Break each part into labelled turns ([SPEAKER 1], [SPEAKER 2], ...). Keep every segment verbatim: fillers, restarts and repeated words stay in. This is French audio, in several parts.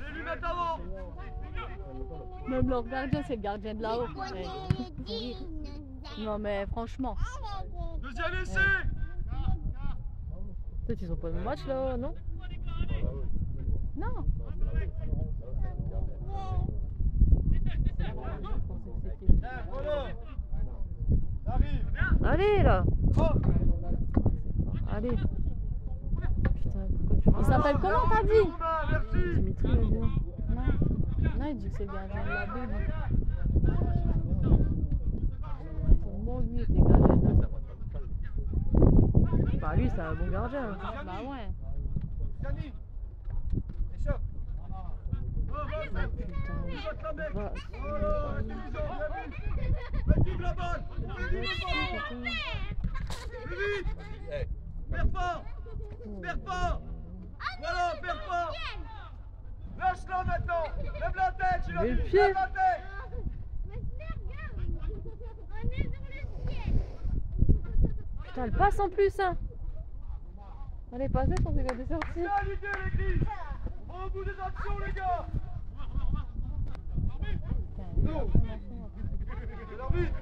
[SPEAKER 1] Allez, lui mettre avant.
[SPEAKER 2] Même leur gardien, c'est le gardien de là-haut. Ouais. Non mais franchement.
[SPEAKER 1] Deuxième essai.
[SPEAKER 3] Peut-être ils ont pas de match là, non?
[SPEAKER 2] Non.
[SPEAKER 1] Eh, voilà. J'arrive.
[SPEAKER 3] Allez là!
[SPEAKER 1] Oh.
[SPEAKER 3] Allez! Putain, pourquoi tu
[SPEAKER 2] Il s'appelle comment t'as dit?
[SPEAKER 1] Merci.
[SPEAKER 3] Dimitri, il a dit non.
[SPEAKER 2] Non. Non, il dit que c'est le gardien de la baie. lui.
[SPEAKER 3] Pour moi, lui était gardien de la. Bah, lui, c'est un bon gardien.
[SPEAKER 2] Bah ouais.
[SPEAKER 1] Gianni. Échoppe. Oh, va,
[SPEAKER 3] Putain.
[SPEAKER 1] va, mec.
[SPEAKER 3] Va.
[SPEAKER 1] Oh là, intelligent, bien vu. Fais-nous la balle. Fais-nous la balle. Plus vite. Perds pas. Perds pas. Voilà, perds pas. Lâche-la maintenant. Lève la tête, il a
[SPEAKER 3] Mets le
[SPEAKER 1] dit.
[SPEAKER 3] pied.
[SPEAKER 1] Lève la tête.
[SPEAKER 3] Putain, elle passe en plus, hein! Allez, passez, je pensais qu'elle était sortie.
[SPEAKER 1] C'est à l'idée, l'église. On va au bout des actions, les gars. Non. C'est l'arbitre.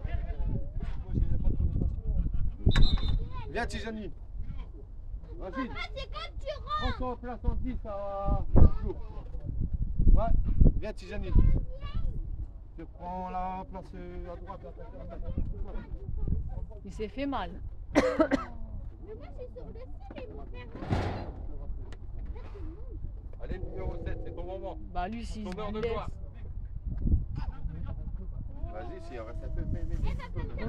[SPEAKER 1] Viens, Tijani. Vas-y.
[SPEAKER 4] C'est quand tu rentres.
[SPEAKER 1] Prends-toi en place en dix à jour. Ouais. Viens, Tijani. Je prends la place euh, à droite. Là, là, là.
[SPEAKER 2] Il s'est fait mal.
[SPEAKER 4] Mais moi, c'est sur le site, ils vont faire.
[SPEAKER 1] Allez, numéro sept, c'est ton moment.
[SPEAKER 2] Bah lui, s'il
[SPEAKER 1] Ton
[SPEAKER 2] se
[SPEAKER 1] heure de
[SPEAKER 2] blesse.
[SPEAKER 1] gloire. Vas-y, s'il reste un peu. Mais, mais, mais.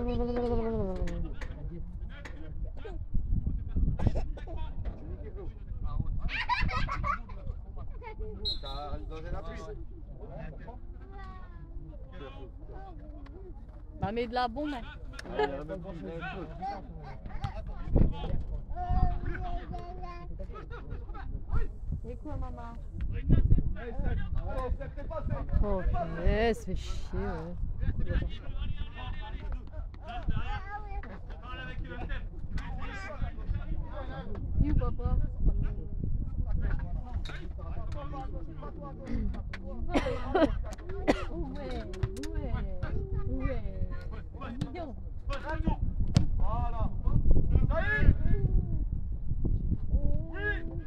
[SPEAKER 1] Ça reste dans un appui.
[SPEAKER 2] Bah mets de la bombe. Hein. C'est quoi maman?
[SPEAKER 3] Oh, punaise, fait chier, ouais.
[SPEAKER 2] You papa. Ouais, ouais, ouais. Mignon.
[SPEAKER 1] Voilà. Ça y est. Oui.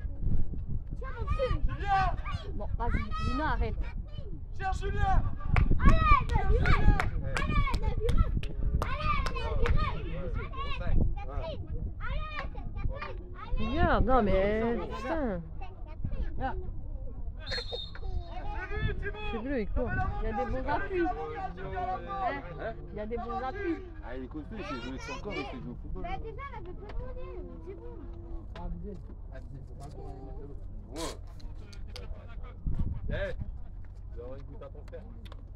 [SPEAKER 1] Julien.
[SPEAKER 2] Bon, vas-y, Lina, arrête.
[SPEAKER 1] Cherche Julien.
[SPEAKER 4] Allez, la virage. Allez, la virage. Allez, la virage. Allez, Catherine.
[SPEAKER 3] Regarde, non mais. Putain!
[SPEAKER 2] Là,
[SPEAKER 1] C'est vu, Thibaut.
[SPEAKER 3] C'est bleu, il court.
[SPEAKER 2] il y a des bons appuis. Hein? Il y a des bons appuis.
[SPEAKER 5] Ah, il est costaud, il sait jouer de son corps, il sait jouer au football.
[SPEAKER 4] Bah, déjà, elle avait pas tourné, c'est bon.
[SPEAKER 1] Ouais. Eh, tu auras une goutte à ton frère.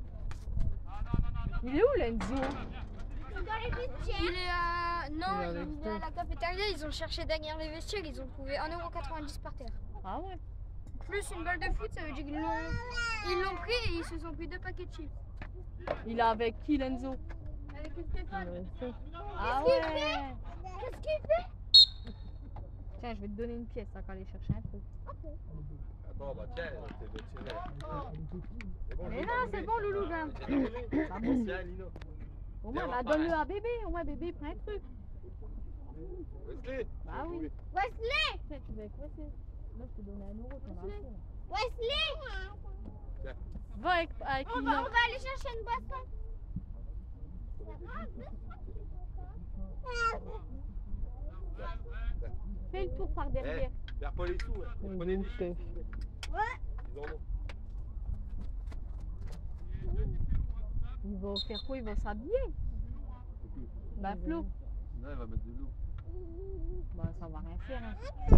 [SPEAKER 2] Il est où Lenzo?
[SPEAKER 4] Dans les vestiaires.
[SPEAKER 6] Il est à... Non,
[SPEAKER 3] Il est avec
[SPEAKER 6] il est à la cafétéria, ils ont cherché derrière les vestiaires, ils ont trouvé un euro quatre-vingt-dix par terre.
[SPEAKER 2] Ah ouais.
[SPEAKER 6] Plus une balle de foot, ça veut dire qu'ils l'ont ils l'ont pris et ils se sont pris deux paquets de chips.
[SPEAKER 2] Il est avec qui Lenzo?
[SPEAKER 6] Avec Stéphane.
[SPEAKER 2] Ah
[SPEAKER 4] qu'il
[SPEAKER 2] ouais.
[SPEAKER 4] Qu'est-ce qu'il fait?
[SPEAKER 2] Tiens, je vais te donner une pièce, ça va aller chercher un truc.
[SPEAKER 1] Attends, bah tiens, c'est de tirer. C'est bon,
[SPEAKER 2] Mais
[SPEAKER 1] je
[SPEAKER 2] là,
[SPEAKER 1] vais
[SPEAKER 2] c'est
[SPEAKER 1] t'enlever.
[SPEAKER 2] bon, Loulou, là.
[SPEAKER 1] J'ai donné.
[SPEAKER 2] Ah bon?
[SPEAKER 1] Tiens, Lino.
[SPEAKER 2] Au moins, bah, donne-le à bébé. Au moins, bébé, prends un truc.
[SPEAKER 1] Wesley.
[SPEAKER 2] Bah oui.
[SPEAKER 4] Wesley.
[SPEAKER 2] Tiens, tu vas être pressé. Là, je te donne un euro, t'en as assez. là.
[SPEAKER 4] Wesley.
[SPEAKER 2] Va avec, avec
[SPEAKER 4] On va,
[SPEAKER 2] Lina.
[SPEAKER 4] on va aller chercher une boisson.
[SPEAKER 2] Fais le tour par derrière.
[SPEAKER 1] Vers Paul et tout, ouais. Prenez des
[SPEAKER 3] Chef.
[SPEAKER 1] Ils en ont.
[SPEAKER 2] Il va faire quoi? Il va s'habiller. Bah, Flo.
[SPEAKER 5] Non, il va mettre de l'eau.
[SPEAKER 2] Bah, ça va rien faire. Hein.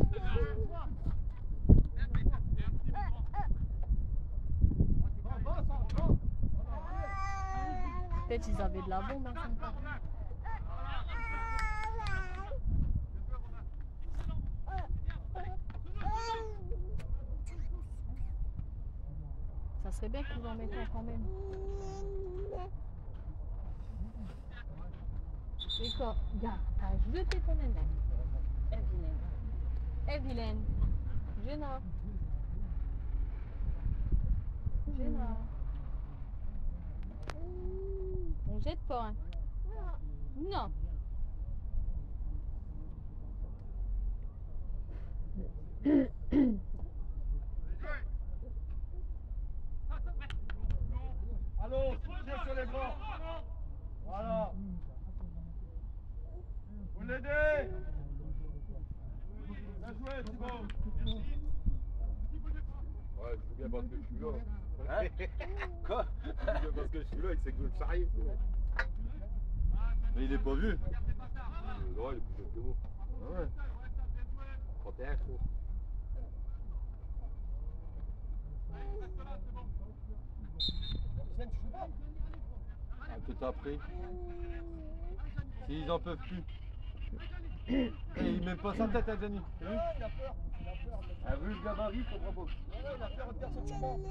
[SPEAKER 2] Peut-être ils avaient de la bombe. Hein, comme ça. Ça serait bien qu'ils en mettent un quand même. C'est quoi? Regarde, t'as jeté ton nana. Eh vilaine. Eh vilaine. Jenna. changer là. On jette pas, hein. Non.
[SPEAKER 1] Allons, pied sur les bras. Voilà. Vous l'aidez. Bien joué, Thibaut.
[SPEAKER 5] Ouais, je joue bien parce que je suis là.
[SPEAKER 1] Hein? Quoi?
[SPEAKER 5] Je joue bien parce que je suis là, il sait que je veux le charrier.
[SPEAKER 1] Mais il est pas vu.
[SPEAKER 5] Le droit, il est plus jeune que moi.
[SPEAKER 1] Ah ouais.
[SPEAKER 5] trente et un, je trouve.
[SPEAKER 1] Tout a pris. S'ils en peuvent plus. Et il met pas sa tête à Denis. T'as vu? Il a peur. A vu le gabarit, il comprend pas. Il a peur de perdre son chemin.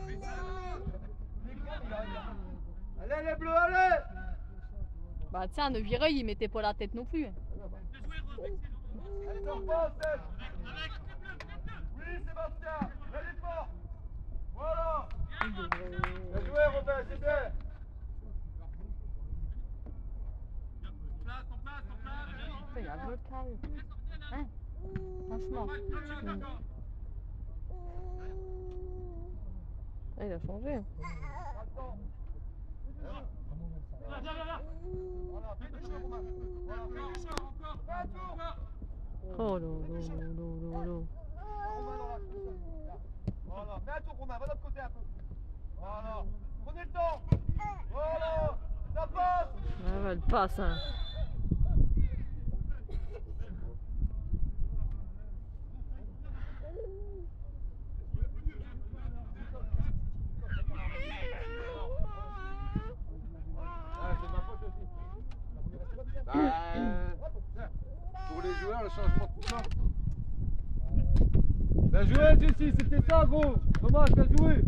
[SPEAKER 1] Allez les bleus, allez!
[SPEAKER 2] Bah tiens, de Vireuil, il mettait pas la tête non plus.
[SPEAKER 1] Allez, sors pas, Seth! Oui, Sébastien! Allez fort! Voilà! Bien joué, Robin, c'est bien!
[SPEAKER 2] Il y a un local. Hein? Franchement.
[SPEAKER 3] Mm. Ah, il a changé. Oh là là là là là.
[SPEAKER 1] Voilà, fais un tour, Romain, va de l'autre côté un peu. Voilà, prenez le temps. Voilà, ça passe.
[SPEAKER 3] Ah, elle passe, hein.
[SPEAKER 1] Ah, c'est ma faute aussi.
[SPEAKER 5] Bah, pour les joueurs, le changement de tout ça.
[SPEAKER 1] Bien joué, Jessie, c'était ça, gros. Dommage, bien joué.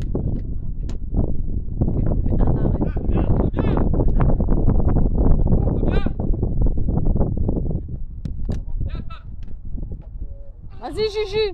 [SPEAKER 2] Vas-y, Juju.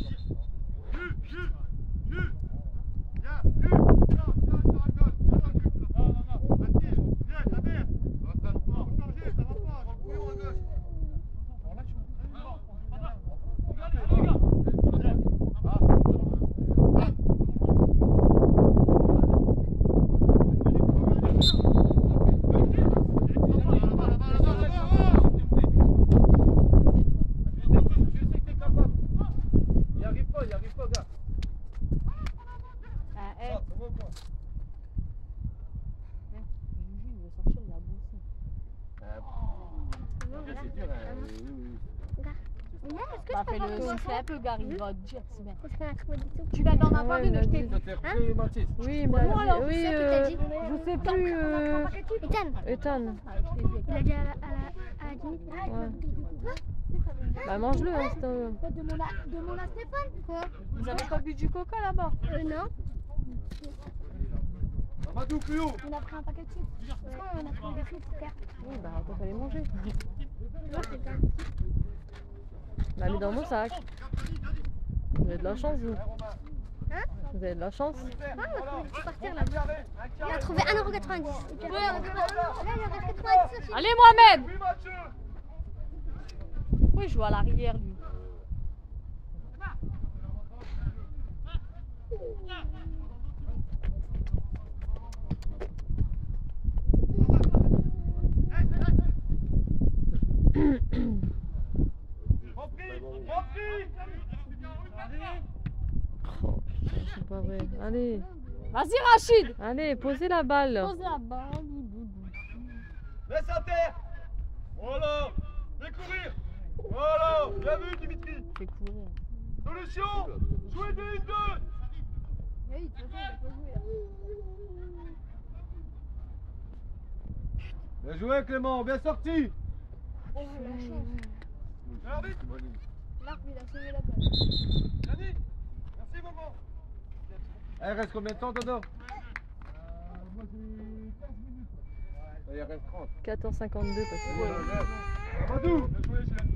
[SPEAKER 2] Bah, fais le sifflet un peu, Gary, il va te dire, c'est bien. Tu viens d'en avoir une, je t'ai dit.
[SPEAKER 3] Oui, il m'a
[SPEAKER 2] Bon, alors,
[SPEAKER 3] dit. Oui,
[SPEAKER 4] c'est ça qu'il
[SPEAKER 3] euh,
[SPEAKER 4] t'a dit.
[SPEAKER 3] je sais plus. Euh,
[SPEAKER 4] Ethan,
[SPEAKER 3] Ethan.
[SPEAKER 4] il a dit à la, à la, à la Jimmy.
[SPEAKER 3] Ouais. Bah, mange-le, hein, c'est un...
[SPEAKER 4] Demande à, demande à Stéphane. Quoi?
[SPEAKER 2] Vous avez pas bu du coca là-bas?
[SPEAKER 4] Euh, non.
[SPEAKER 1] Amadou, plus haut.
[SPEAKER 4] On a pris un paquet de chips. Parce qu'on a pris des chips, super.
[SPEAKER 3] Oui, bah, attends, fallait manger.
[SPEAKER 4] Non, c'est ça.
[SPEAKER 3] Bah, mais dans mon sac. Vous avez de la chance, vous.
[SPEAKER 4] Hein?
[SPEAKER 3] Vous avez de la chance.
[SPEAKER 4] Ah, on peut partir là. Il a trouvé un euro quatre-vingt-dix. Ouais, on a trouvé un euro quatre-vingt-dix aussi.
[SPEAKER 2] Allez, Mohamed!
[SPEAKER 1] Oui, Mathieu.
[SPEAKER 2] Oui, il joue à l'arrière, lui.
[SPEAKER 3] Oh, putain, c'est pas vrai. Allez,
[SPEAKER 2] Vas-y, Rachid!
[SPEAKER 3] allez, posez la balle.
[SPEAKER 2] Pose la balle.
[SPEAKER 1] Laisse à terre. Voilà. Fais courir. Voilà. Bien vu, Dimitri.
[SPEAKER 2] Fais courir.
[SPEAKER 1] Solution. Jouez deux une deux. Bien joué, Clément. Bien sorti.
[SPEAKER 4] Oh, la chance.
[SPEAKER 1] Arbitre.
[SPEAKER 4] L'arbre, il a sauvé la balle.
[SPEAKER 1] Yannick. Merci, maman. Eh, reste combien de temps, Dodo? Moi, j'ai quinze minutes. Il reste trente.
[SPEAKER 3] quatorze cinquante-deux parce que...
[SPEAKER 1] Amadou. Bien joué, Gilles.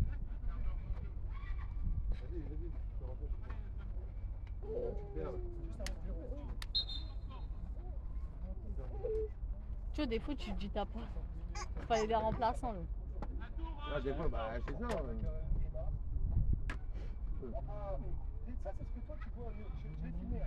[SPEAKER 1] Vas-y, vas-y.
[SPEAKER 2] Tu vois, des fois, tu te dis, t'as pas. Fallait des remplaçants, là.
[SPEAKER 5] Ah, des fois, bah, c'est ça. Ouais.
[SPEAKER 1] Ça, c'est ce que toi tu vois. Je vais filmer.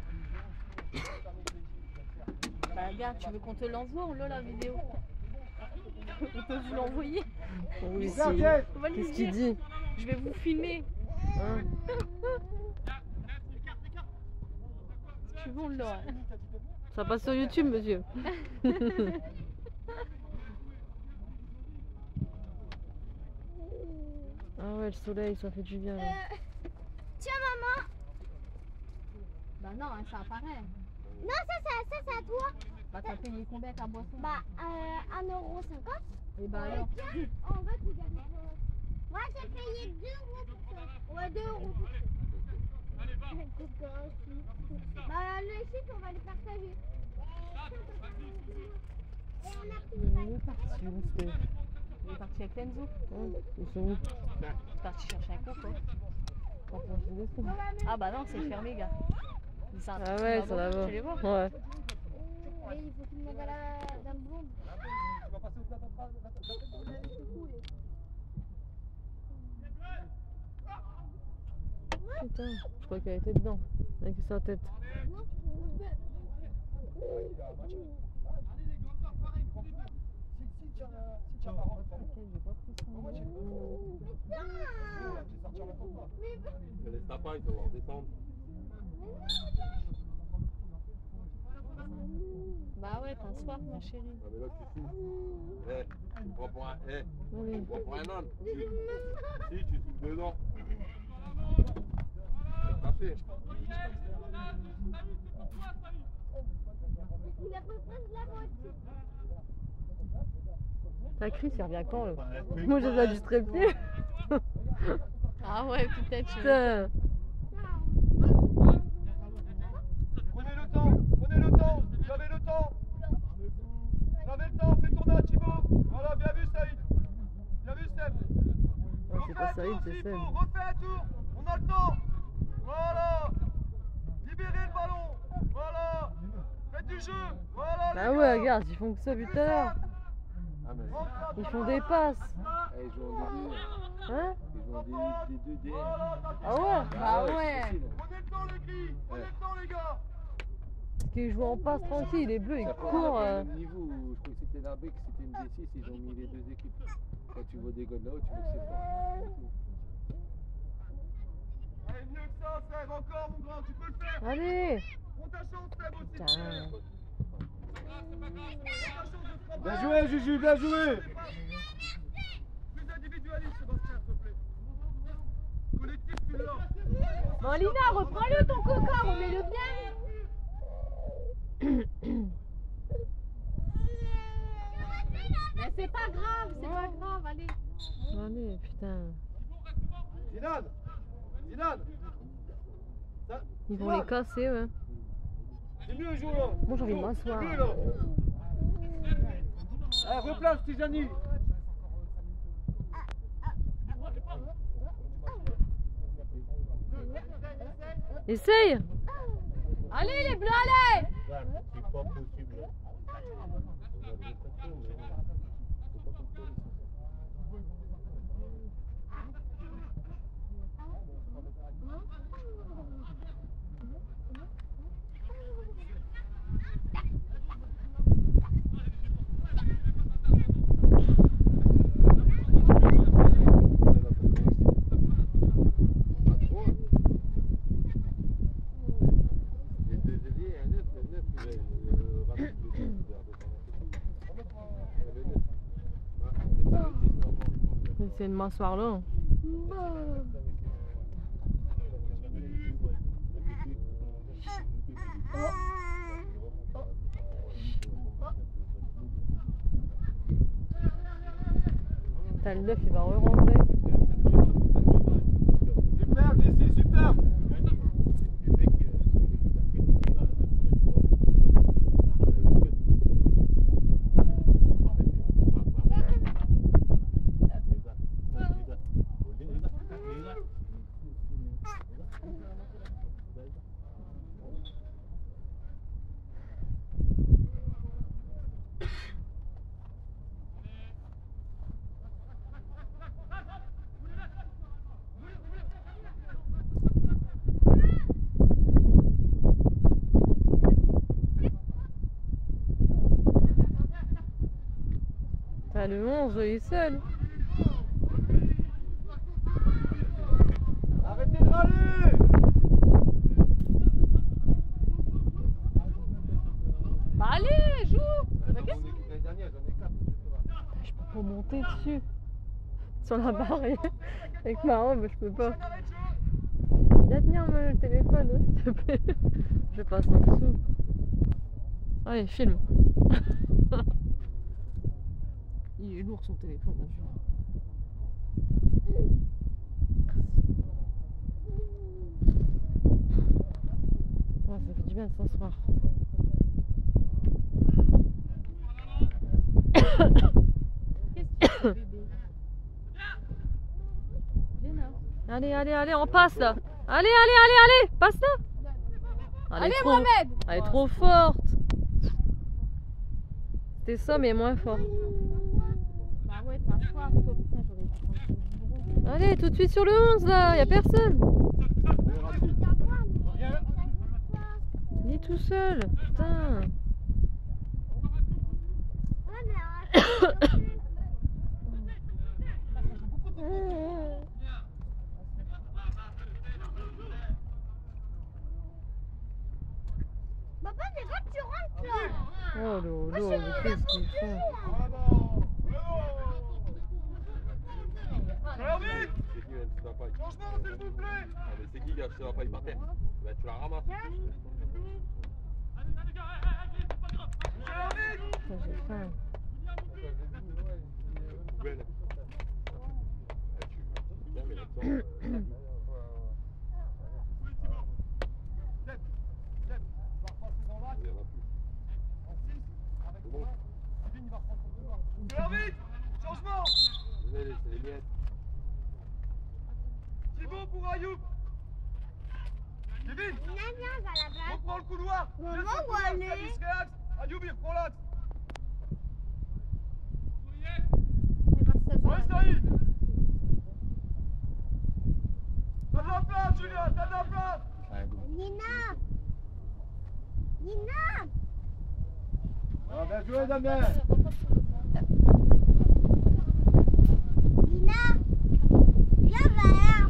[SPEAKER 2] Bah, regarde, tu veux qu'on te l'envoie ou là, la vidéo? On peut vous l'envoyer.
[SPEAKER 3] Oui, si.
[SPEAKER 1] Gardienne.
[SPEAKER 2] On va lui
[SPEAKER 3] Qu'est-ce qu'il
[SPEAKER 2] dire.
[SPEAKER 3] dit?
[SPEAKER 2] Je vais vous filmer.
[SPEAKER 3] Hein?
[SPEAKER 2] Si tu veux, on l'aura.
[SPEAKER 3] Ça passe sur YouTube, monsieur. Ah ouais, le soleil, ça fait du bien. Là.
[SPEAKER 4] Tiens, maman.
[SPEAKER 2] Bah non, hein, ça apparaît.
[SPEAKER 4] Non, ça, ça, ça, c'est à toi.
[SPEAKER 2] Bah t'as payé combien ta boisson?
[SPEAKER 4] Bah, euh, un euro cinquante.
[SPEAKER 2] Et bah alors?
[SPEAKER 4] Tiens, on va te gagner. Moi, j'ai payé deux euros pour ça. Ouais, deux euros pour ça. Bah, le chiffre, on va les partager. Et on a pris une
[SPEAKER 3] Il est parti, où c'était?
[SPEAKER 2] Il est parti avec Lenzo.
[SPEAKER 3] Ouais, ils sont où?
[SPEAKER 2] Il est parti chercher un coco.
[SPEAKER 3] Enfin, je les laisse.
[SPEAKER 2] Ah bah non, c'est fermé, gars. Ils sont
[SPEAKER 3] Ah ouais, ça là-bas.
[SPEAKER 2] Tu les vois?
[SPEAKER 3] Ouais.
[SPEAKER 4] Mais il faut qu'il demande à la dame blonde.
[SPEAKER 1] Tu vas passer au plat de
[SPEAKER 3] Putain, je crois qu'elle était dedans, avec sa tête.
[SPEAKER 5] Ne laisse pas, il faut redescendre.
[SPEAKER 2] Bah ouais, t'as soif, ma chérie.
[SPEAKER 5] Ah, mais là, tu souffles. Eh, tu me prends pour un. Eh, tu
[SPEAKER 3] Oui.
[SPEAKER 5] me prends pour un âne. Tu- Si, tu souffles dedans. C'est parfait.
[SPEAKER 4] Il a pris presque la moitié.
[SPEAKER 3] Ta Chris, il revient quand, là? Moi, je les ai distraits plus.
[SPEAKER 2] Ah ouais, peut-être. je-
[SPEAKER 3] Putain.
[SPEAKER 1] Prenez le temps, prenez le temps, vous avez le temps. Vous avez le temps, fais tourner à Thibaut. Voilà, bien vu Saïd. Bien vu Seb.
[SPEAKER 3] Oh, c'est
[SPEAKER 1] Refais
[SPEAKER 3] pas
[SPEAKER 1] un
[SPEAKER 3] Saïd,
[SPEAKER 1] tour
[SPEAKER 3] c'est
[SPEAKER 1] s'il
[SPEAKER 3] Seb.
[SPEAKER 1] faut, refais un tour. On a le temps. Voilà. Libérez le ballon. Voilà. Faites du jeu. Voilà.
[SPEAKER 3] Bah
[SPEAKER 1] les
[SPEAKER 3] ouais,
[SPEAKER 1] gars.
[SPEAKER 3] regarde, ils font que ça depuis tout à l'heure.
[SPEAKER 5] Ah, mais
[SPEAKER 3] Ils font des passes.
[SPEAKER 5] eh, ils jouent en D D.
[SPEAKER 3] Hein?
[SPEAKER 5] Ils jouent en des deux D.
[SPEAKER 3] Ah ouais?
[SPEAKER 2] Bah ouais.
[SPEAKER 5] c'est facile.
[SPEAKER 1] Prenez le temps les gris. Prenez le temps les gars.
[SPEAKER 3] Parce qu'ils jouent en passe tranquille, les bleus, ils
[SPEAKER 5] Ça fait
[SPEAKER 3] courent.
[SPEAKER 5] un
[SPEAKER 3] euh.
[SPEAKER 5] peu le niveau où je crois que c'était la B, que c'était une D six, ils ont mis les deux équipes. Quand tu vois des gars de là-haut, tu vois que c'est fort.
[SPEAKER 1] Allez, mieux que ça Seb, encore mon grand, tu peux le faire.
[SPEAKER 3] Allez!
[SPEAKER 1] Prends ta chance Seb aussi.
[SPEAKER 3] Putain.
[SPEAKER 1] Bien joué Juju, bien joué. Plus individualiste Sébastien, s'il te plaît. Collectif, tu l'as.
[SPEAKER 2] Bon, Lina, reprends-le ton coca, remets-le bien. Mais c'est pas grave, c'est pas grave, allez.
[SPEAKER 3] Allez, putain.
[SPEAKER 1] Zidane. Zidane. Ça,
[SPEAKER 3] Ils vont
[SPEAKER 1] Zidane,
[SPEAKER 3] les casser, ouais.
[SPEAKER 1] c'est mieux, joue là.
[SPEAKER 3] Moi, j'ai envie de
[SPEAKER 1] Joue,
[SPEAKER 3] m'asseoir.
[SPEAKER 1] c'est mieux, là. Allez, replace Tijani.
[SPEAKER 3] Essaye!
[SPEAKER 2] Allez, les bleus, allez.
[SPEAKER 5] C'est pas possible. Les deux ailiers, un neuf, le neuf, il est euh, rapide, le neuf, il est à deux cents. Le neuf. Ah, c'est ça, le dix, normalement.
[SPEAKER 3] J'essaie de m'asseoir là. Putain, le neuf, il va re-rentrer.
[SPEAKER 1] Super, Jessie, super.
[SPEAKER 3] le onze, il est seul.
[SPEAKER 1] Arrêtez de râler.
[SPEAKER 2] Bah allez, joue.
[SPEAKER 5] Dans mon équipe l'année dernière, j'en ai quatre.
[SPEAKER 3] Je peux pas monter dessus. Sur la barrière. Avec ma robe, je peux pas. Viens tenir le téléphone, hein, s'il te plaît. Je passe en dessous. Allez, filme. Il est lourd son téléphone, hein, ouais, ça fait du bien de s'asseoir. Allez, allez, allez, on passe là. Allez, allez, allez, allez, passe là. Elle est
[SPEAKER 2] Allez,
[SPEAKER 3] trop-
[SPEAKER 2] Mohamed.
[SPEAKER 3] Elle est trop forte. C'était ça, mais moins fort.
[SPEAKER 2] Bah ouais, t'as soif, toi. Putain, j'aurais dû prendre le bureau.
[SPEAKER 3] Allez, tout de suite sur le onze là, y a personne. Il est tout seul. Putain.
[SPEAKER 4] Papa, c'est quand tu rentres là.
[SPEAKER 3] Oh lolo, mais qu'est-ce qu'ils font?
[SPEAKER 1] Alors vite.
[SPEAKER 5] C'est qui, même si tu vas pas, il-
[SPEAKER 1] Changement, s'il vous plaît.
[SPEAKER 5] Ah, mais c'est qui qui a acheté la paille par terre? Bah, tu la ramasses.
[SPEAKER 1] Alors vite.
[SPEAKER 3] Putain, j'ai faim.
[SPEAKER 5] Poubelle. Ah, tu- Bien, mais là-dedans, euh, il y en a plus. C'est bon.
[SPEAKER 1] Alors vite. Changement.
[SPEAKER 5] Venez, c'est les miettes.
[SPEAKER 1] Thibaut pour Ayoub. Kevin,
[SPEAKER 4] Viens, viens, va là-bas.
[SPEAKER 1] reprends le couloir.
[SPEAKER 4] Maman,
[SPEAKER 1] Viens sur le
[SPEAKER 4] où
[SPEAKER 1] couloir,
[SPEAKER 4] aller
[SPEAKER 1] Salis, réaxe. Ayoub, il reprend l'axe. Ouais, Saïd. T'as de la place, Julien, t'as de la place.
[SPEAKER 4] Nina. Nina.
[SPEAKER 1] Ah, bien joué, Damien.
[SPEAKER 4] Nina. Viens vers.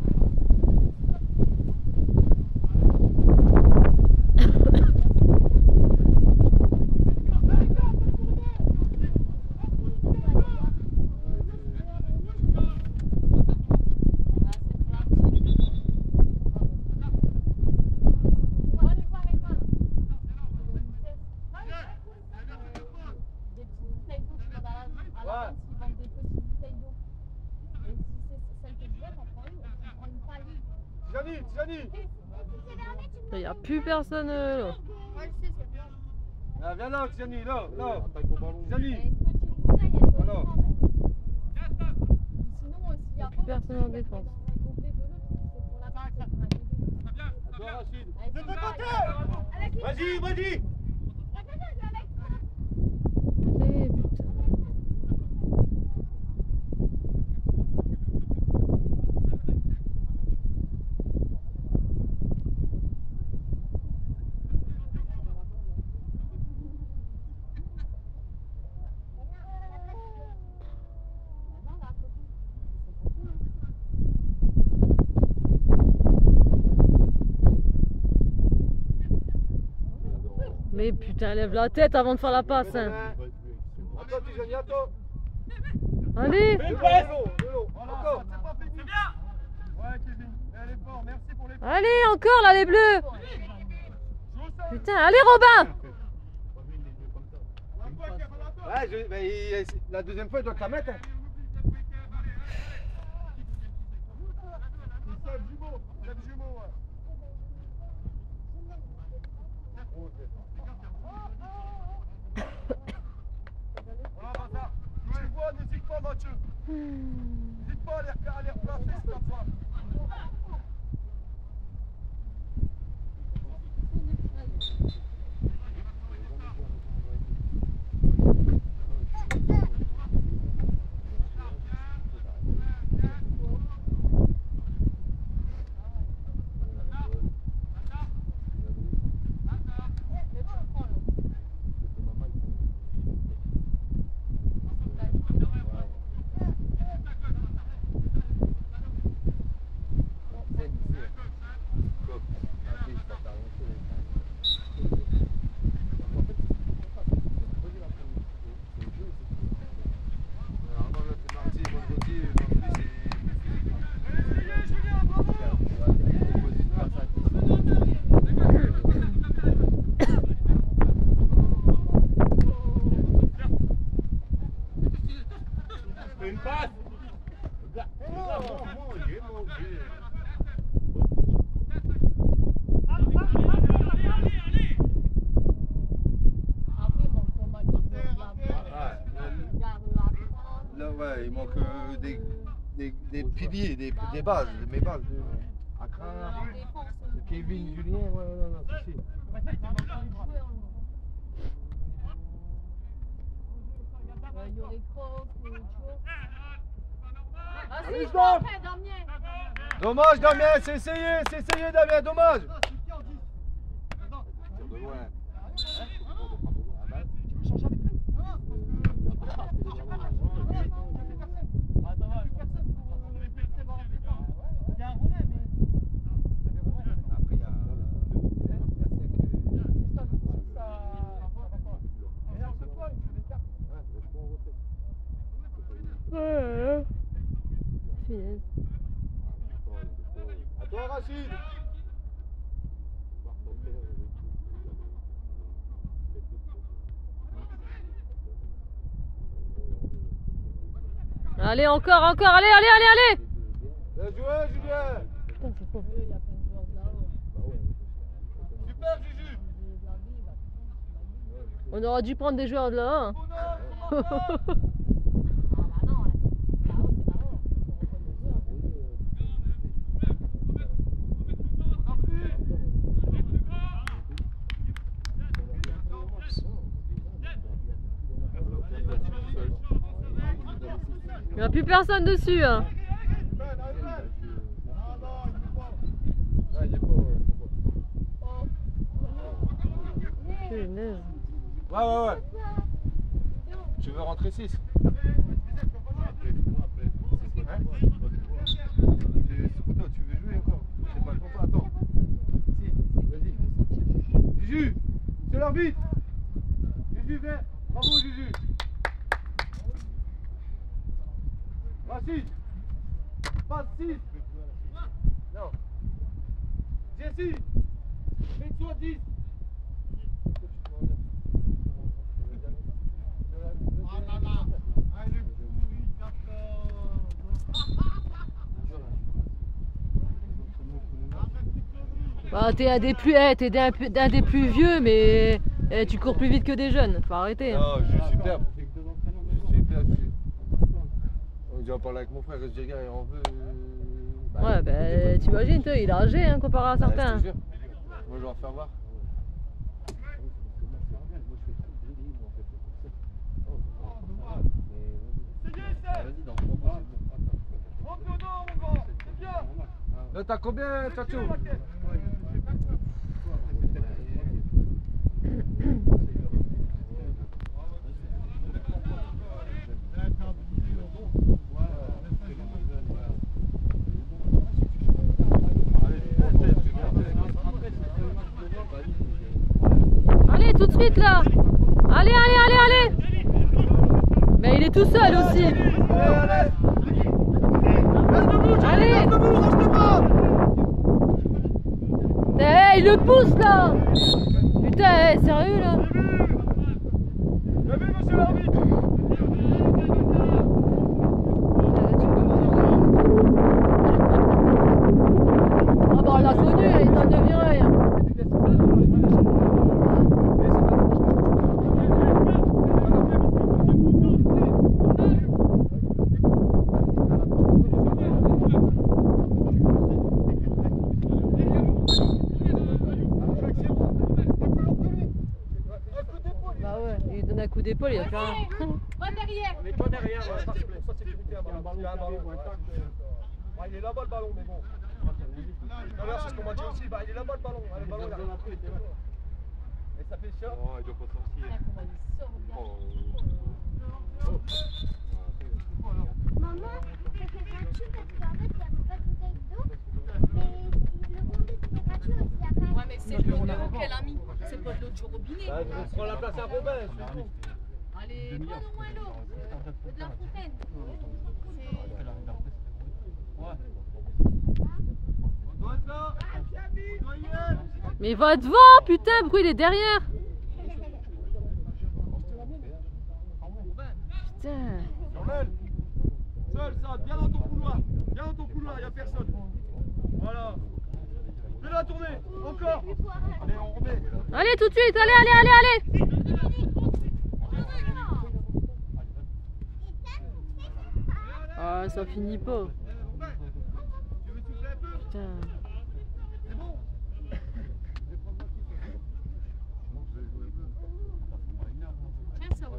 [SPEAKER 1] Tijani, Tijani.
[SPEAKER 3] Il n'y a plus personne euh, là.
[SPEAKER 1] Ah, viens là, Tijani, là, là.
[SPEAKER 5] Attaque au ballon.
[SPEAKER 1] Tijani. Alors.
[SPEAKER 3] Il n'y a plus personne en défense.
[SPEAKER 1] À toi, Rachid. De ton côté. Vas-y, vas-y.
[SPEAKER 3] Allez, putain. Mais putain, lève la tête avant de faire la passe. Hein.
[SPEAKER 1] À toi, Tijani, à toi.
[SPEAKER 3] Allez.
[SPEAKER 1] De l'eau, de l'eau. Encore. C'est pas fini. C'est bien. Ouais, Kevin. Et l'effort, merci pour l'effort.
[SPEAKER 3] Allez, encore là, les bleus.
[SPEAKER 1] Joue ça.
[SPEAKER 3] Putain, allez, Robin.
[SPEAKER 1] Ouais, je, mais il- la deuxième fois, il doit te la mettre. Hein. C'est ça, le jumeau. C'est le jumeau, ouais. Voilà, Bazar. Tu le vois, n'hésite pas, Mathieu. N'hésite pas à les, à les replacer si t'as besoin.
[SPEAKER 5] des, des piliers, des, des bases, mes bases. De Accra, de Kevin, Julien, ouais, non, non, c'est si.
[SPEAKER 2] Il y aurait Croc, Joe. Ah si,
[SPEAKER 5] Allez,
[SPEAKER 2] je
[SPEAKER 5] stop.
[SPEAKER 2] m'en fais, Damien.
[SPEAKER 5] Dommage Damien, c'est essayé, c'est essayé Damien, dommage. Tire de loin.
[SPEAKER 3] Finesse.
[SPEAKER 5] À toi Rachid.
[SPEAKER 3] Allez, encore, encore, allez, allez, allez, allez.
[SPEAKER 5] Bien joué Julien.
[SPEAKER 3] Putain, c'est quoi?
[SPEAKER 2] Il y a plein de joueurs là-haut.
[SPEAKER 5] Super Juju.
[SPEAKER 3] On aurait dû prendre des joueurs de là. Hein.
[SPEAKER 2] Ah bah non, là-haut c'est là-haut. On reprend les joueurs.
[SPEAKER 3] Il n'y a plus personne dessus. Hein. Punaise.
[SPEAKER 5] Ouais, ouais, ouais. Tu veux rentrer six? Hein? Tu, tu veux jouer encore? C'est pas content, attends. Si, vas-y. Juju, c'est l'arbitre. Juju, viens. Bravo, Juju. Rachid, passe six. Non. Jessie, mets-toi dix.
[SPEAKER 3] Bah, t'es un des plus, eh, t'es d'un d'un des plus vieux, mais eh, tu cours plus vite que des jeunes. Faut arrêter. Hein.
[SPEAKER 5] Non, je suis superbe. Je suis superbe. Je suis... J'ai en parlé avec mon frère, je dis gars, il en veut. Bah,
[SPEAKER 3] Ouais, bah, t'imagines, toi, il est âgé hein, comparé à
[SPEAKER 5] bah,
[SPEAKER 3] certains.
[SPEAKER 5] je te jure. Moi, je vais en faire voir. Là, t'as combien, Tchatcho?
[SPEAKER 3] Allez, tout de suite là. Allez, allez, allez, allez. Mais il est tout seul aussi. Allez. Eh, il le pousse là. Putain, eh, sérieux là.
[SPEAKER 1] Bien vu, monsieur l'arbitre.
[SPEAKER 3] Ah bah on l'a connu, il t'en devient rien. Bah ouais, il lui donne un coup d'épaule, il a fait rien.
[SPEAKER 2] Va derrière.
[SPEAKER 1] On est pas derrière, ça c'est pour sa sécurité avant. Il y a un ballon ou un tac. Ah, il est là-bas le ballon, mais bon. Tout à l'heure, c'est ce qu'on m'a dit aussi. Bah, il est là-bas le ballon. Ah, le ballon, il a rien pris. Et ça fait ça.
[SPEAKER 5] Oh, il doit pas sortir.
[SPEAKER 4] Maman, ça fait gratuit parce qu'en fait, il n'y avait pas de bouteille d'eau. Mais le gourmet, c'était gratuit aussi. Après,
[SPEAKER 2] Ouais, mais c'est l'eau de qu'elle a mis. C'est pas de l'eau du robinet.
[SPEAKER 1] Ah, je prends la place à Robin, c'est tout.
[SPEAKER 2] Allez, prends au moins l'eau. De la fontaine.
[SPEAKER 1] On doit être là. On doit y être.
[SPEAKER 3] Mais va devant, putain, pourquoi il est derrière? Putain.
[SPEAKER 1] Jordan, seul, ça, viens dans ton couloir. Viens dans ton couloir, il n'y a personne. Voilà. Fais-la tourner, encore. Allez, on remet.
[SPEAKER 3] Allez, tout de suite, allez, allez, allez, allez. Ah, ça finit pas.
[SPEAKER 1] Tu veux souffler un peu?
[SPEAKER 3] Putain.
[SPEAKER 1] C'est bon?
[SPEAKER 2] Tiens, ça va.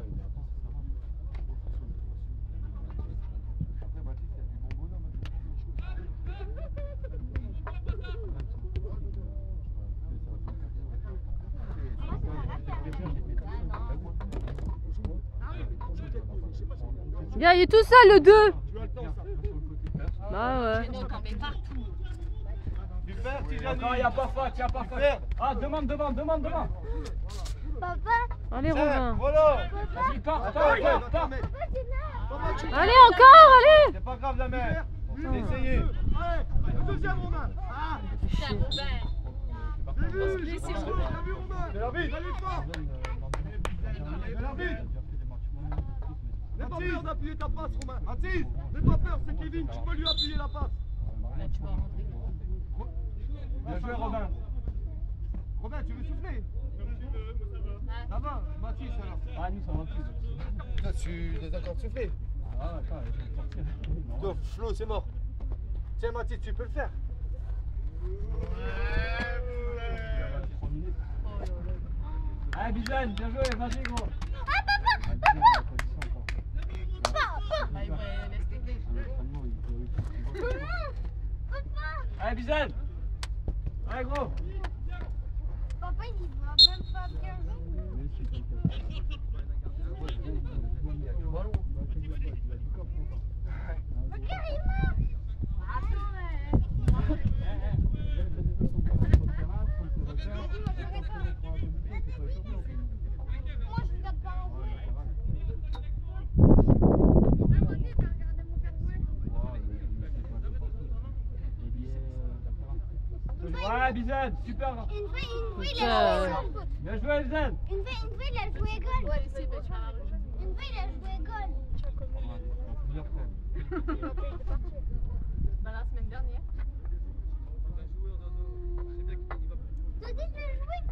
[SPEAKER 3] Gars, il est tout seul le deux.
[SPEAKER 1] Tu as le temps, ça.
[SPEAKER 3] Bah ouais.
[SPEAKER 2] Non, t'en mets partout.
[SPEAKER 1] Super, Tijani.
[SPEAKER 7] Non, il n'y a pas faute, il n'y a pas faute. Ah, demande, demande, demande, demande.
[SPEAKER 4] Papa,
[SPEAKER 3] Allez, Romain.
[SPEAKER 1] Voilà.
[SPEAKER 7] Vas-y, pars,
[SPEAKER 1] Attends,
[SPEAKER 7] pars,
[SPEAKER 1] attends,
[SPEAKER 7] pars,
[SPEAKER 1] attends,
[SPEAKER 7] pars.
[SPEAKER 1] mais.
[SPEAKER 3] Allez, encore, allez.
[SPEAKER 1] C'est pas grave, la mère. J'ai essayé. Allez, le deuxième, Romain. Ah,
[SPEAKER 2] Putain, Robin.
[SPEAKER 1] j'ai vu, j'ai vu,
[SPEAKER 2] Laissez
[SPEAKER 1] j'ai
[SPEAKER 2] Romain.
[SPEAKER 1] vu, Romain. C'est l'arbitre. Allez, fort. C'est l'arbitre. N'aie pas peur d'appuyer ta passe, Romain. Mathis, n'aie pas peur, c'est Kevin, tu peux lui appuyer la passe.
[SPEAKER 2] Là, tu vas rentrer.
[SPEAKER 1] Bien joué, Robin. Robin, tu veux souffler? Ça va, Mathis alors.
[SPEAKER 7] Ah, nous, ça va plus.
[SPEAKER 5] Toi, tu es d'accord de souffler?
[SPEAKER 7] Ah, attends, je vais sortir.
[SPEAKER 5] Toi, Flo, c'est mort. Tiens, Mathis, tu peux le faire.
[SPEAKER 7] Allez, Bizane, bien joué, vas-y, gros.
[SPEAKER 2] Bah, il va laisser tomber.
[SPEAKER 7] Allez, Bizane. Allez, gros.
[SPEAKER 4] papa il y va même pas bien jouer. Ok, il Moi je regarde pas en vrai.
[SPEAKER 7] Ouais, Bizane, super.
[SPEAKER 4] Une fois, une fois il
[SPEAKER 3] Putain,
[SPEAKER 4] a
[SPEAKER 3] ouais.
[SPEAKER 4] joué au foot.
[SPEAKER 7] Bien joué, Bizane.
[SPEAKER 4] Une fois, une fois il a joué goal.
[SPEAKER 2] Ouais, laissez, bah, tu vas rajouter.
[SPEAKER 4] Une fois il a joué goal.
[SPEAKER 2] Bah, la semaine dernière.
[SPEAKER 4] T'as dit de le jouer?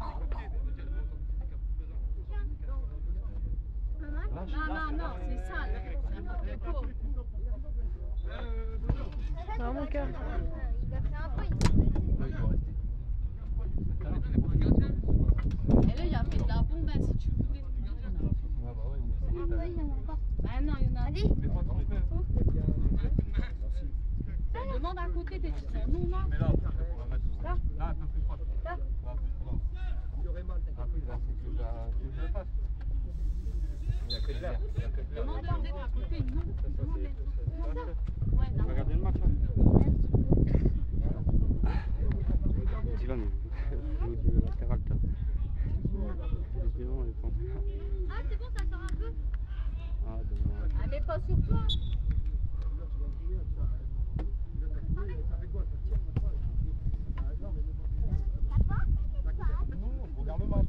[SPEAKER 4] Maman?
[SPEAKER 2] Non, non, non, c'est ça, là. N'importe quoi.
[SPEAKER 3] Ah, mon cœur.
[SPEAKER 4] Il a fait un peu.
[SPEAKER 2] Et là, il y a fait de la bombe, hein, si tu voulais. Bah, non, il y en a.
[SPEAKER 4] Allez.
[SPEAKER 2] Demande à côté des petits. Non, non.
[SPEAKER 7] Mais là, on va mettre ça. Là, un peu plus proche.
[SPEAKER 4] Là.
[SPEAKER 7] Là,
[SPEAKER 1] Il y aurait mal.
[SPEAKER 5] Après, il a fait que la- que je le fasse. Il y a que de l'air. Il y a que de l'air.
[SPEAKER 2] Demande peut-être à côté, non. Demande les- Ouais, non.
[SPEAKER 5] Regardez le match. Dylan, il joue du latéral. toi. Les violons, ils sont-
[SPEAKER 4] Ah, c'est bon, ça sort un peu.
[SPEAKER 5] Ah, dommage.
[SPEAKER 2] Ah, mais pas sur toi.
[SPEAKER 1] Regarde le match.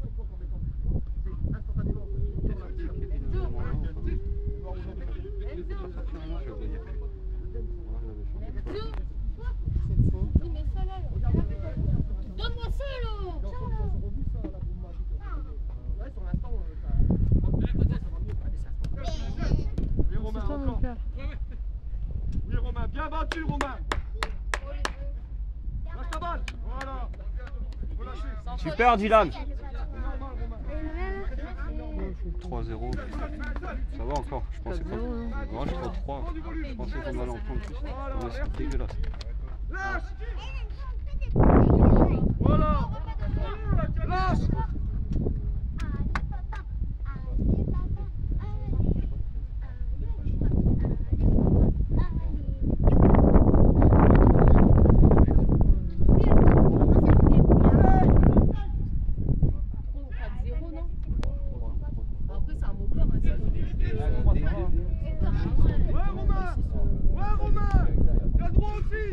[SPEAKER 4] Oui, mais ça là. Donne-moi ça là.
[SPEAKER 1] Oui, Romain,
[SPEAKER 3] C'est toi, mon
[SPEAKER 1] encore.
[SPEAKER 3] cœur.
[SPEAKER 1] Oui, Romain, bien battu, Romain. Lâche ta balle. Voilà. Faut lâcher.
[SPEAKER 7] Super, Dylan.
[SPEAKER 5] trois zéro. Ça va encore. Je pensais pas. Non, je crois trois. Je pensais qu'on allait en prendre plus. Mais c'est dégueulasse.
[SPEAKER 1] Lâche. Voilà. Lâche.
[SPEAKER 2] quatre zéro, non? Après, c'est un mot peur, hein, ça.
[SPEAKER 1] Ouais, Romain. Ouais, Romain. T'as le droit aussi.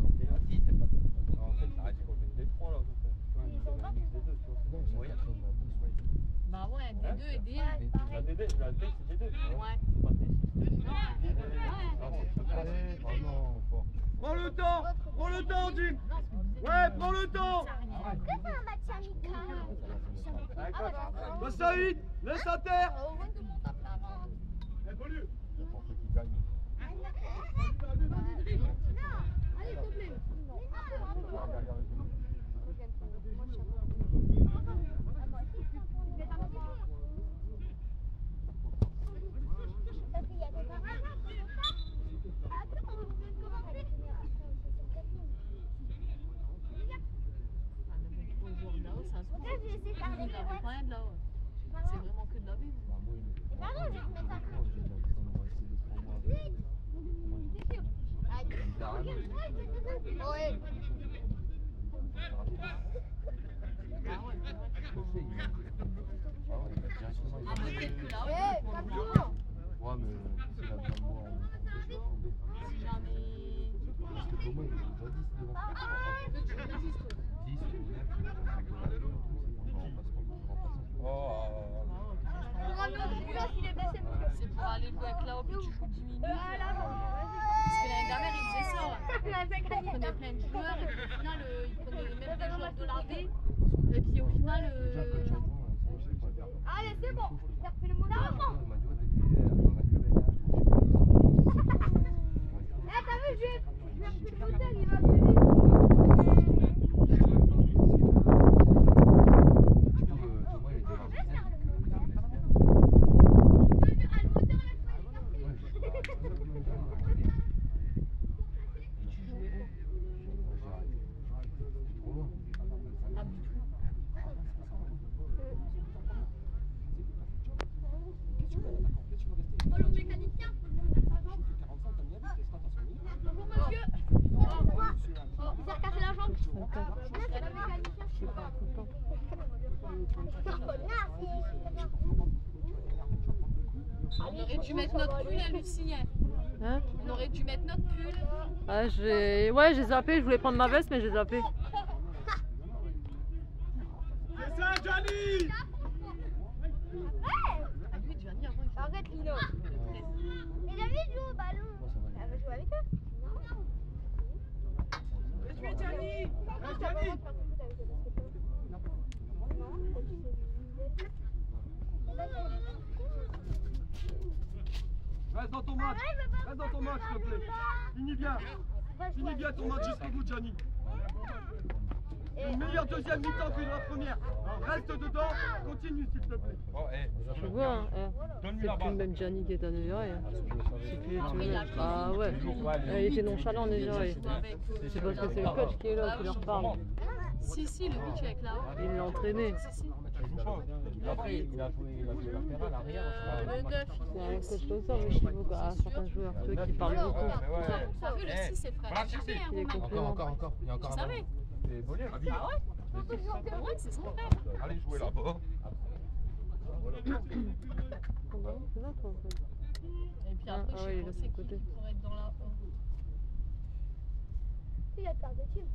[SPEAKER 2] Bah ouais, D deux et D un.
[SPEAKER 7] La D D, la D, c'est D deux.
[SPEAKER 2] Ouais.
[SPEAKER 7] Pas D six.
[SPEAKER 1] Prends le temps. Prends le temps, Jim. Ouais, prends le temps.
[SPEAKER 4] Est-ce que c'est un match amical?
[SPEAKER 1] Bah, Saïd, laisse à terre.
[SPEAKER 4] Oh, ouais, tout le monde tape la main.
[SPEAKER 1] Évolue.
[SPEAKER 2] C'est vraiment que de la vie.
[SPEAKER 4] Ouais.
[SPEAKER 5] Ouais, mais s'il a besoin de moi, on
[SPEAKER 2] Si jamais.
[SPEAKER 5] parce que Thomas, il est déjà dix devant. dix ou neuf,
[SPEAKER 2] C'est pour aller jouer avec Lao, puis tu joues dix minutes. Parce que l'année dernière, il faisait ça. Il prenait plein de joueurs, et puis au final, euh, il prenait même des joueurs de la B. Et puis au final. Euh...
[SPEAKER 4] Allez, c'est bon. T'as fait le mot d'avant. Eh, t'as vu, je vais appeler l'hôtel, il va venir.
[SPEAKER 2] On aurait dû mettre notre pull à Lucie.
[SPEAKER 3] Hein?
[SPEAKER 2] On aurait dû mettre notre pull.
[SPEAKER 3] Ah, j'ai... Ouais, j'ai zappé, je voulais prendre ma veste, mais j'ai zappé.
[SPEAKER 1] C'est ça, Gianni!
[SPEAKER 4] Arrête, Lino. Et David joue au ballon. Elle veut jouer avec eux?
[SPEAKER 1] Laisse-lui, Gianni! Laisse Gianni! Reste dans ton match, reste dans ton match, s'il te plaît. Finis bien, finis bien ton match jusqu'au bout, Gianni. Une meilleure deuxième mi-temps que la première. Alors reste dedans, continue, s'il te plaît.
[SPEAKER 7] Oh, eh,
[SPEAKER 3] Tu vois, hein, eh, c'est plus le même Gianni qui est à Neuviray. Hein. C'est plus tout le même. Ah ouais, il était nonchalant en Neuviray. C'est parce que c'est le coach qui est là qui leur parle.
[SPEAKER 2] Si, si, le but avec Lao.
[SPEAKER 3] Il l'a entraîné.
[SPEAKER 2] Si, si.
[SPEAKER 5] Après, il a joué, il a joué latéral arrière.
[SPEAKER 2] Le neuf.
[SPEAKER 3] C'est un coach comme ça, mais je trouve à certains joueurs, ceux qui parlent beaucoup.
[SPEAKER 2] T'as vu, le six, c'est frère.
[SPEAKER 3] Il est
[SPEAKER 5] Encore,
[SPEAKER 3] complément.
[SPEAKER 5] encore, encore. Il y a encore
[SPEAKER 2] Tu
[SPEAKER 5] un
[SPEAKER 2] savais?
[SPEAKER 5] Et Bollier.
[SPEAKER 2] Ah ouais? Pour moi, c'est son frère.
[SPEAKER 7] allez jouer là-bas.
[SPEAKER 3] C'est ça, toi, en fait.
[SPEAKER 2] Et puis
[SPEAKER 3] Ah,
[SPEAKER 2] après,
[SPEAKER 3] ah
[SPEAKER 2] je
[SPEAKER 3] oui,
[SPEAKER 2] sais
[SPEAKER 3] il est
[SPEAKER 2] pas
[SPEAKER 3] de
[SPEAKER 2] c'est
[SPEAKER 3] ce
[SPEAKER 2] qui
[SPEAKER 3] côté.
[SPEAKER 2] qui pourrait être dans la.
[SPEAKER 4] Il y a peur de team.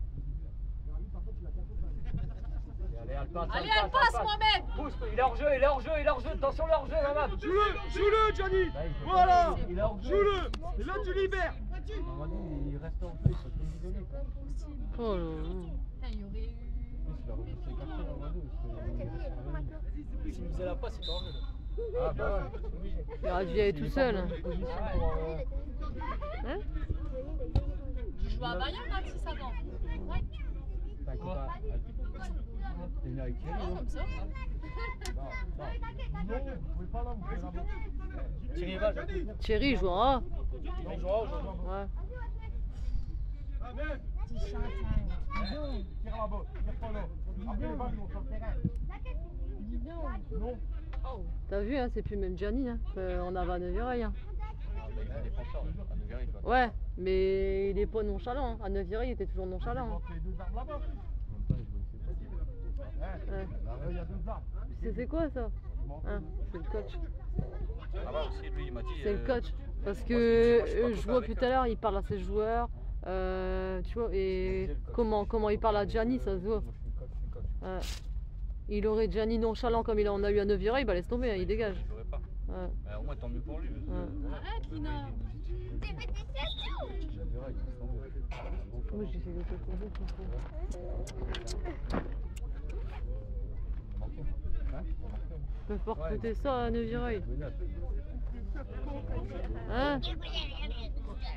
[SPEAKER 5] Allez, elle passe.
[SPEAKER 2] Allez, elle passe, Mohamed!
[SPEAKER 7] Pousse, il est hors jeu, il est hors jeu, il est hors jeu. Attention, il est hors jeu, Mamad.
[SPEAKER 1] Joue-le, joue-le, Gianni. Voilà,
[SPEAKER 5] Il est hors jeu.
[SPEAKER 1] joue-le. Et là, tu libères.
[SPEAKER 5] Normalement, il reste en jeu, il faut tout lui donner.
[SPEAKER 2] C'est pas possible.
[SPEAKER 3] Oh là là.
[SPEAKER 2] Putain, il y aurait eu.
[SPEAKER 5] Il a repris ses cartons dans la deux.
[SPEAKER 7] S'il faisait la passe, il était hors jeu.
[SPEAKER 5] Ah bah ouais, c'est obligé.
[SPEAKER 3] Il aurait dû y aller tout seul. Hein? Hein?
[SPEAKER 2] Je joue à Bayern, Mathis, avant. Ouais.
[SPEAKER 5] T'inquiète pas. T'es venu avec Thierry,
[SPEAKER 2] Non,
[SPEAKER 5] non?
[SPEAKER 2] comme ça.
[SPEAKER 5] Non, non. Non, vous pouvez pas là, vous pouvez là-bas.
[SPEAKER 7] Thierry va.
[SPEAKER 3] Thierry joue en A.
[SPEAKER 7] Il joue en haut, joue en haut.
[SPEAKER 3] Ouais.
[SPEAKER 1] Ah, même.
[SPEAKER 5] Tire là-bas, tire pas là. Après les balles, on sur le terrain. Non.
[SPEAKER 3] T'as vu, hein, c'est plus le même Gianni hein, qu'on avait à Neuviray. Hein.
[SPEAKER 7] Ah, bah, il est défenseur, à Neuviray, il va.
[SPEAKER 3] Ouais, mais il est pas nonchalant. Hein. À Neuviray, il était toujours nonchalant. Hein.
[SPEAKER 5] Les deux arbres là-bas. En même temps, je vois que c'est pas.
[SPEAKER 3] Ouais.
[SPEAKER 5] Là, il y a deux arbres.
[SPEAKER 3] C'est c'est quoi ça hein? C'est le coach.
[SPEAKER 7] Ah bah aussi, lui, il m'a dit.
[SPEAKER 3] C'est le
[SPEAKER 7] euh,
[SPEAKER 3] coach. Parce
[SPEAKER 7] moi,
[SPEAKER 3] que
[SPEAKER 7] je- moi, je suis pas
[SPEAKER 3] euh, je
[SPEAKER 7] copain
[SPEAKER 3] vois
[SPEAKER 7] avec
[SPEAKER 3] tout à
[SPEAKER 7] eux.
[SPEAKER 3] l'heure, il parle à ses joueurs. Euh, tu vois, et comment, comment il parle à Gianni, ça se voit.
[SPEAKER 5] Moi, je suis coach, je suis coach.
[SPEAKER 3] Ouais. Il aurait Gianni nonchalant comme il en a eu à Neuviray, bah laisse tomber, hein, il dégage.
[SPEAKER 7] Je jouerai pas.
[SPEAKER 3] Ouais.
[SPEAKER 7] Mais au moins, tant mieux pour lui. parce que,
[SPEAKER 3] Ouais.
[SPEAKER 7] voilà.
[SPEAKER 2] Arrête, Lina.
[SPEAKER 5] La durée, il se tombe.
[SPEAKER 3] Moi j'ai fait quelque chose de fou.
[SPEAKER 5] Hein?
[SPEAKER 3] Ils peuvent pas recruter ça à Neuviray.
[SPEAKER 5] Benoît.
[SPEAKER 3] Hein?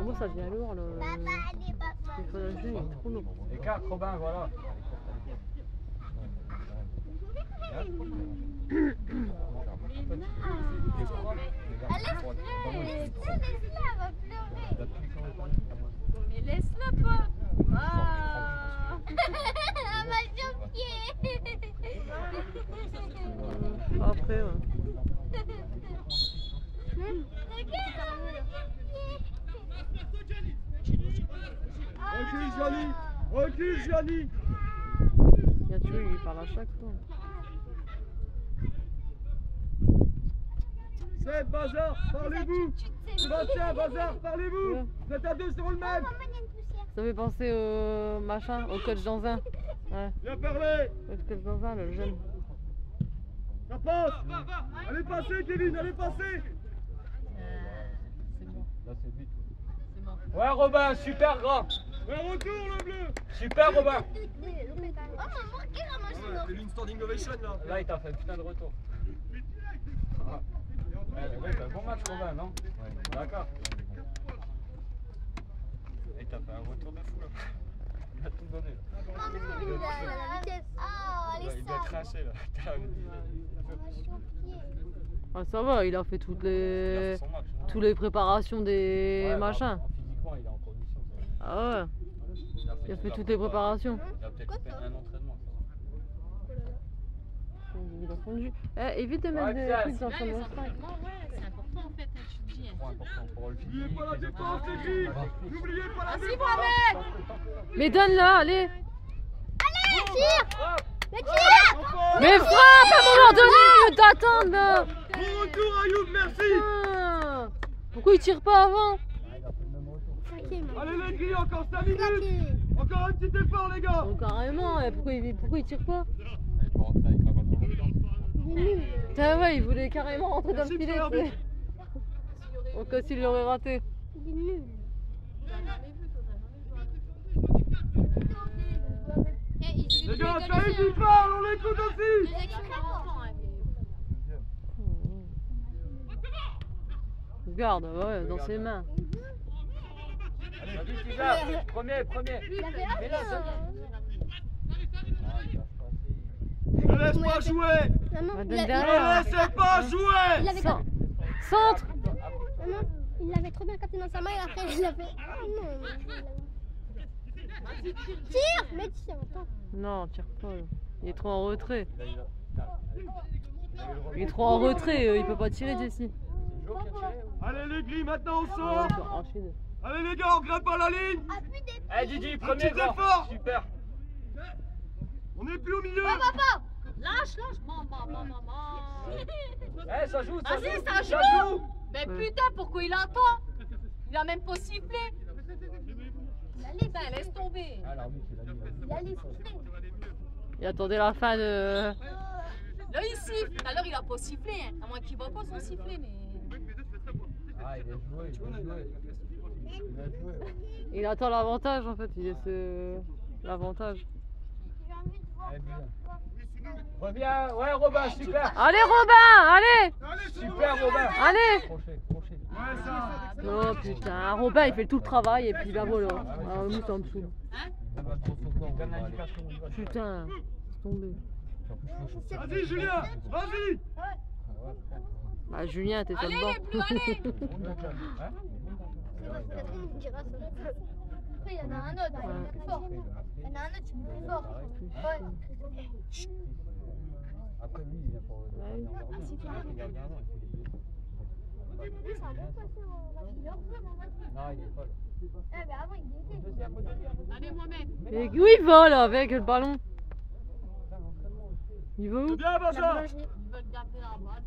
[SPEAKER 3] moi ça devient lourd le.
[SPEAKER 4] Papa, allez, papa.
[SPEAKER 3] Le freinage, il est trop lourd.
[SPEAKER 7] Écarte, Robin, voilà.
[SPEAKER 4] Allez, laisse-la, laisse-la, elle va pleurer.
[SPEAKER 2] Mais laisse-la pas. Ah.
[SPEAKER 4] Elle m'a choqué.
[SPEAKER 3] Après, ouais.
[SPEAKER 1] Recule, Gianni. Recule, Gianni.
[SPEAKER 3] Il y a tué, il parle à chaque fois.
[SPEAKER 1] C'est Bazar, parlez-vous. Sébastien, Bazar, parlez-vous.
[SPEAKER 3] Ouais.
[SPEAKER 1] Vous êtes à deux sur le même.
[SPEAKER 3] Ça fait penser au machin, au coach Danzin. Ouais,
[SPEAKER 1] Viens parler.
[SPEAKER 3] le coach Danzin, le jeune.
[SPEAKER 1] Ça passe. Allez passer, Kevin, allez passer.
[SPEAKER 7] Là, c'est vite. Ouais, Robin, super grand.
[SPEAKER 1] Un retour, le bleu.
[SPEAKER 7] Super, Robin.
[SPEAKER 4] Oh, maman, quelle ramasse.
[SPEAKER 1] C'est une standing ovation là.
[SPEAKER 7] Là, il t'a fait un putain de retour. Ah. Ouais, ouais, bah, bon match, Robin, non? Ouais. D'accord. Et t'as fait un retour de fou là. Il a tout donné là.
[SPEAKER 4] Ah, mais c'est lui, la vitesse. Ah, elle
[SPEAKER 7] Ouais,
[SPEAKER 4] est
[SPEAKER 7] il doit
[SPEAKER 4] sale.
[SPEAKER 7] cracher là.
[SPEAKER 3] Ah, ça va, il a fait toutes
[SPEAKER 7] Il a
[SPEAKER 3] les.
[SPEAKER 7] fait son match. hein.
[SPEAKER 3] Toutes les préparations des
[SPEAKER 7] Ouais,
[SPEAKER 3] machins.
[SPEAKER 7] bah, Physiquement, il est en condition. ça va.
[SPEAKER 3] Ah ouais, il a fait toutes les préparations.
[SPEAKER 7] Il a peut-être fait un entraînement. Ça
[SPEAKER 3] Il a fondu. Eh, évite de mettre
[SPEAKER 7] Ouais,
[SPEAKER 3] des
[SPEAKER 7] Pierre,
[SPEAKER 3] trucs dans
[SPEAKER 2] Là,
[SPEAKER 3] son
[SPEAKER 2] les
[SPEAKER 3] monster.
[SPEAKER 2] entraînements, ouais, c'est important en fait, hein, tu te dis.
[SPEAKER 7] va. Trop important pour le physique.
[SPEAKER 1] N'oubliez pas la
[SPEAKER 7] les
[SPEAKER 1] défense,
[SPEAKER 7] autres.
[SPEAKER 1] les filles. N'oubliez pas la
[SPEAKER 2] Vas-y,
[SPEAKER 1] défense.
[SPEAKER 2] Mohamed.
[SPEAKER 3] Mais donne-la, allez.
[SPEAKER 4] Allez, tire.
[SPEAKER 7] Hop.
[SPEAKER 4] Mais tire.
[SPEAKER 1] Enfin.
[SPEAKER 3] Mais frappe à un moment donné, au lieu d'attendre là.
[SPEAKER 1] Bon retour, Ayoub, merci.
[SPEAKER 3] Putain. Pourquoi il tire pas avant?
[SPEAKER 1] Allez les grilles, encore cinq minutes. Encore un petit effort, les gars.
[SPEAKER 3] Oh, carrément, eh, pourquoi il, pourquoi il tire pas?
[SPEAKER 5] Allez, je vais rentrer avec la balle dans le temps.
[SPEAKER 3] Putain, ouais, il voulait carrément rentrer dans le
[SPEAKER 1] Merci,
[SPEAKER 3] filet.
[SPEAKER 1] Pierre.
[SPEAKER 3] tu sais. Au cas s'il l'aurait raté.
[SPEAKER 4] Il est nul.
[SPEAKER 1] Les gars, ça y est, ils parlent, on l'écoute aussi.
[SPEAKER 2] Les équipes quarante ans, hein, mais-
[SPEAKER 3] Regarde, ouais, dans ses mains.
[SPEAKER 7] Allez, vite, Isa. Premier, premier.
[SPEAKER 4] Il avait
[SPEAKER 7] Mais là, ça-
[SPEAKER 1] Ne laisse pas jouer.
[SPEAKER 4] Maman,
[SPEAKER 3] Va
[SPEAKER 4] il
[SPEAKER 3] donner
[SPEAKER 4] a-
[SPEAKER 3] derrière.
[SPEAKER 1] Ne laissez pas
[SPEAKER 4] il
[SPEAKER 1] jouer.
[SPEAKER 4] l'avait
[SPEAKER 3] Cent-
[SPEAKER 4] cap-
[SPEAKER 3] Centre.
[SPEAKER 4] Maman, il l'avait trop bien capté dans sa main et après il a fait. Ah non. Tire. Mais tire, attends.
[SPEAKER 3] Non, tire pas. là. Il est trop en retrait.
[SPEAKER 7] Là, il a-
[SPEAKER 3] Il est trop en retrait, euh, il peut pas tirer Jesse.
[SPEAKER 7] C'est Jo qui a tiré ou-
[SPEAKER 1] Allez les grilles, maintenant on
[SPEAKER 3] Oh,
[SPEAKER 1] sort.
[SPEAKER 3] Rachid.
[SPEAKER 1] Allez les gars, on grimpe à la ligne.
[SPEAKER 4] Appuie des.
[SPEAKER 7] Allez, Didi,
[SPEAKER 1] Un
[SPEAKER 7] premier
[SPEAKER 1] petit
[SPEAKER 7] grand.
[SPEAKER 1] effort.
[SPEAKER 7] Super.
[SPEAKER 1] On n'est plus au milieu.
[SPEAKER 2] Lâche, lâche. Maman, maman, maman.
[SPEAKER 7] Eh, ça joue, ça
[SPEAKER 2] Vas-y,
[SPEAKER 7] joue.
[SPEAKER 2] ça joue. Mais
[SPEAKER 3] Ouais.
[SPEAKER 2] putain, pourquoi il attend? Il a même pas sifflé. Putain, laisse tomber.
[SPEAKER 5] Ah, l'arbitre, il a mis.
[SPEAKER 4] Il a les sifflets.
[SPEAKER 3] Il attendait la fin de.
[SPEAKER 2] Là, il siffle. Tout à l'heure, il a pas sifflé. Hein. À moins qu'il voit pas son sifflet, mais.
[SPEAKER 5] Ah, il a joué, il a joué. Il a joué. ouais.
[SPEAKER 3] Il attend l'avantage en fait, il laisse euh, l'avantage.
[SPEAKER 4] J'ai envie de voir.
[SPEAKER 5] Allez, bien.
[SPEAKER 7] Reviens. Ouais, Robin, super.
[SPEAKER 3] Allez Robin, allez.
[SPEAKER 1] Allez, c'est
[SPEAKER 7] Super,
[SPEAKER 1] bon.
[SPEAKER 7] Robin.
[SPEAKER 3] Allez.
[SPEAKER 5] Crochet, crochet.
[SPEAKER 1] Ouais, ça.
[SPEAKER 3] Oh putain, Robin il fait tout le travail et puis bah voilà. Ah, nous c'est en dessous.
[SPEAKER 5] Il va trop sautant.
[SPEAKER 7] Donne l'indication. on y va.
[SPEAKER 3] Putain, c'est tombé.
[SPEAKER 1] Vas-y, Julien. Vas-y.
[SPEAKER 3] Bah Julien, t'es sur
[SPEAKER 2] Allez,
[SPEAKER 3] le
[SPEAKER 2] les
[SPEAKER 3] banc.
[SPEAKER 2] bleus, allez.
[SPEAKER 5] Hein
[SPEAKER 4] C'est vrai, Catherine me dira ça. Après, il y en a un autre, il est plus fort. Il y en a un autre, il est plus fort. Ouais.
[SPEAKER 5] Après, lui, il vient pour le gardien.
[SPEAKER 4] Ah, c'est clair.
[SPEAKER 5] Il garde un an, il fait les deux.
[SPEAKER 4] Lui, c'est un bon passeur. Il est heureux, mon match.
[SPEAKER 5] Non, il est pas là.
[SPEAKER 4] Eh, mais avant, il y était.
[SPEAKER 2] Allez, Mohamed.
[SPEAKER 3] Et où il va là avec le ballon? Il va où?
[SPEAKER 1] C'est bien, Bazar.
[SPEAKER 4] La boulangerie.
[SPEAKER 2] Ils veulent garder la balle.